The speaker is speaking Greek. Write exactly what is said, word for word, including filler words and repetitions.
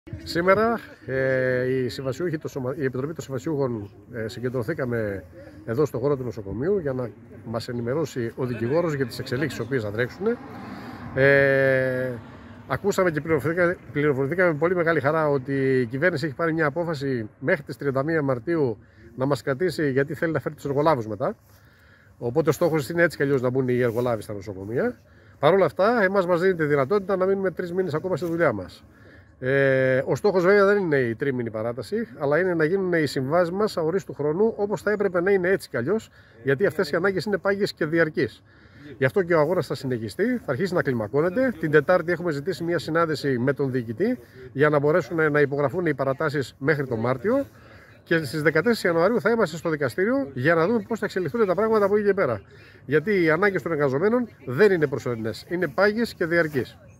Σήμερα ε, οι συμβασιούχοι, το σωμα... η Επιτροπή των Συμβασιούχων ε, συγκεντρωθήκαμε εδώ στο χώρο του νοσοκομείου για να μας ενημερώσει ο δικηγόρος για τις εξελίξεις τις οποίες θα τρέξουν. Ε, ακούσαμε και πληροφορηθήκαμε, πληροφορηθήκαμε με πολύ μεγάλη χαρά ότι η κυβέρνηση έχει πάρει μια απόφαση μέχρι τις τριάντα μία Μαρτίου να μας κρατήσει, γιατί θέλει να φέρει τους εργολάβους μετά. Οπότε ο στόχος είναι έτσι κι αλλιώς να μπουν οι εργολάβοι στα νοσοκομεία. Παρ' όλα αυτά, εμάς μας δίνει τη δυνατότητα να μείνουμε τρεις μήνες ακόμα στη δουλειά μας. Ε, ο στόχος βέβαια δεν είναι η τρίμηνη παράταση, αλλά είναι να γίνουν οι συμβάσεις μας αορίστου χρόνου, όπως θα έπρεπε να είναι έτσι κι αλλιώς, γιατί αυτές οι ανάγκες είναι πάγιες και διαρκείς. Γι' αυτό και ο αγώνας θα συνεχιστεί, θα αρχίσει να κλιμακώνεται. Την Τετάρτη έχουμε ζητήσει μια συνάντηση με τον διοικητή για να μπορέσουν να υπογραφούν οι παρατάσεις μέχρι τον Μάρτιο. Και στις δεκατέσσερις Ιανουαρίου θα είμαστε στο δικαστήριο για να δούμε πώς θα εξελιχθούν τα πράγματα από εκεί και πέρα. Γιατί οι ανάγκες των εργαζομένων δεν είναι προσωρινές, είναι πάγιες και διαρκείς.